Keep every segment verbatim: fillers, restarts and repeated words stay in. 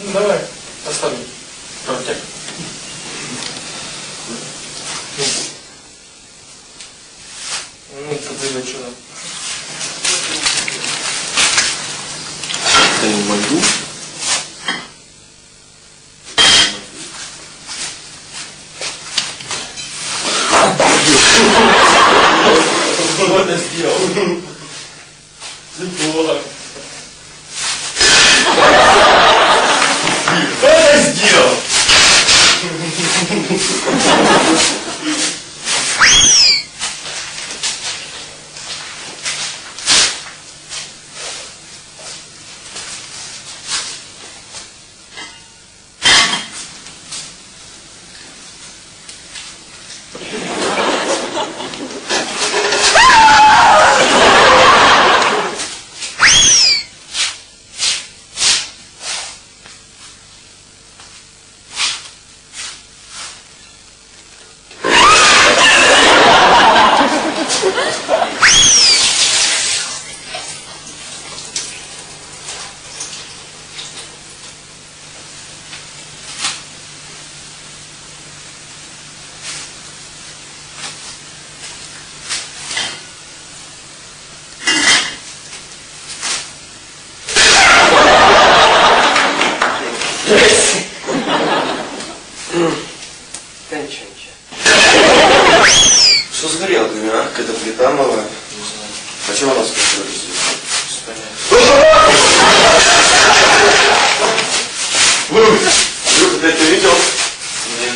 Ну давай, оставим. Протяг. Ну, тогда что там? Это не могу. Кто это сделал? Неплохо. Кто это сделал? Да ничего, ничего. Что сгорело, а? Какая-то плита новая? Не знаю. А чего у нас контроль здесь? Люка, ты это видел? Нет.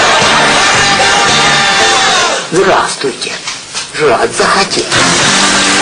Здравствуйте. Жрать захотел.